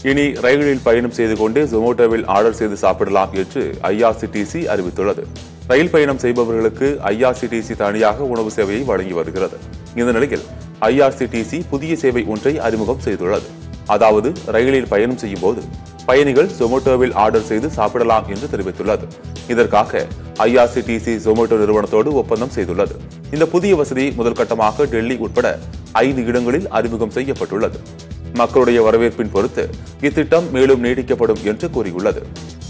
இனி ரயிலில் பயணம் செய்து கொண்டே ஜொமோட்டோவில் ஆர்டர் செய்து சாப்பிடலாம் என்று IRCTC அறிவித்துள்ளது. ரயில் பயணம் செய்பவர்களுக்கு IRCTC தனியாக உணவு சேவையை வழங்கி வருகிறது. இந்த நிலையில் IRCTC புதிய சேவை ஒன்றை அறிமுகம் செய்துள்ளது. அதாவது ரயிலில் பயணம் செய்யும் போது பயணிகள் ஜொமோட்டோவில் ஆர்டர் செய்து சாப்பிடலாம் என்று தெரிவித்துள்ளது. இதற்காக IRCTC ஜொமோட்டோ நிறுவனத்தோடு ஒப்பந்தம் செய்துள்ளது. இந்த புதிய வசதி முதல் கட்டமாக டெல்லி உட்பட 5 இடங்களில் அறிமுகம் செய்யப்பட்டுள்ளது. மக்களுடைய வரவேற்பின் பொறுத்து இத்திட்டம் மேலும் நீட்டிக்கப்படும் என்று கூறியுள்ளது.